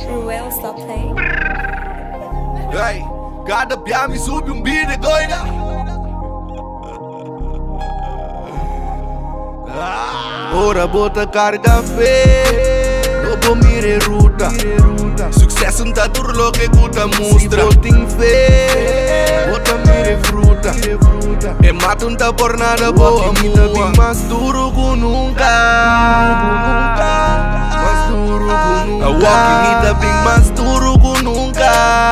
Ruel, stop playing. Hey, cada pia me sube beat doida. Ora bota carga fé, lobo mire ruta. Sucesso não tá turlo que cuta mostra. Botin fé, bota mire fruta. E mata não tá por nada boa. Vida bem mais duro que nunca. Mais duro que nunca. A walking vida bem mais duro que nunca.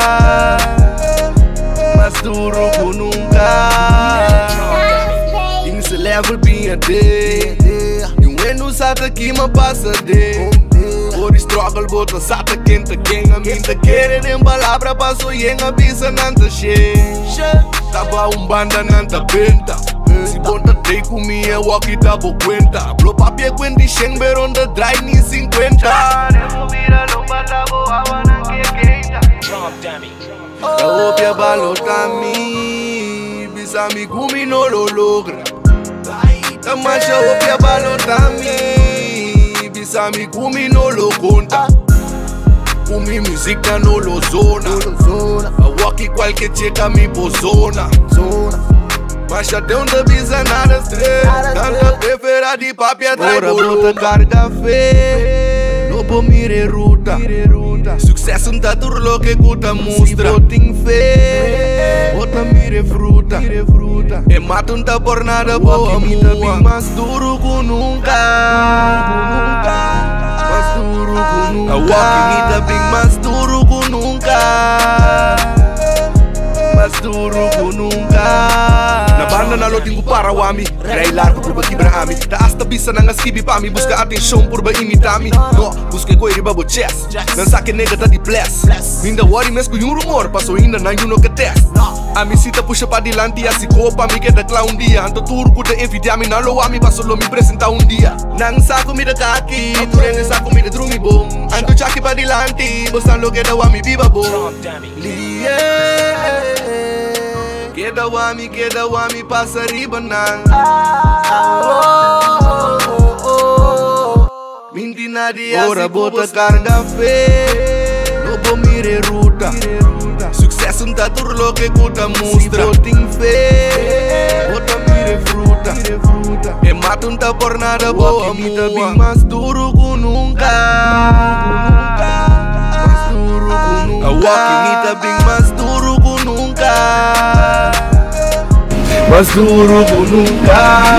Mais duro que nunca. Esse level bem a day. E o eno sata aqui me passa de. Por struggle bota sata quente quem a mim te querem em palavra passo e em a bisa nanta che. Tava banda nanta penta. Se bonta dei comia walkie tabo cuenta. Blow papi quendi sheng beron da dry ni 50. Nemo vira no banda boa wana que quenta. Da opia balotami. Bisa mi gumi no lo logra. Da mancha opia balotami. Bisa mi gumi no lo conta. Gumi musica no lo zona. A walkie qualquer checa mi pozona. Mas já tem onde bisa nada stress. Tanta prefera de papi atrás. Ora bota carga fé, lobo mire ruta. Sucesso não tá turlo que cuta mostra. Botin fé, bota mire fruta. E mata não tá por nada boa. Vida bem mais duro que nunca. Mais duro que nunca. A walking vida bem mais duro que nunca. Mais duro que nunca. Na banda na loting para wami. Rai largo por bakibra ami. Da hasta bisa nang skibi pa mi. Busca atenção por ba imitami. No, busca coi riba bo chess. Nan sake nega tá de bless. Minda worry mes com um rumor. Passou ainda na you no que test. A mi cita puxa pa dilante. A si copa mi queda clown dia. Anto turco de envidia mi na lo ami. Passo lo mi presenta um dia. Nang saco mi da kaki. Tureng saco mi da drumi bom. Anto chaki pa dilante. Bostan lo queda wami viva bom. Queda wami passa riba nang. Minti nadia ora bota carga fé, lobo mire ruta. Sucesso não tá turlo que cuta mostra. Botin fé, bota mire fruta. E mata não tá por nada boa. Vida bem mais duro que nunca. Mais duro que nunca. A walking vida bem mais duro que nunca. Mais duro que nunca.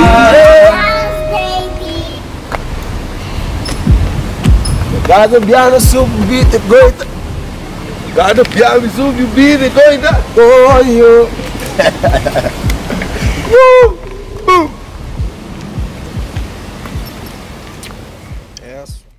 Cada piano sub beat goita. Cada piano sub beat goita. Oh yo. Yes.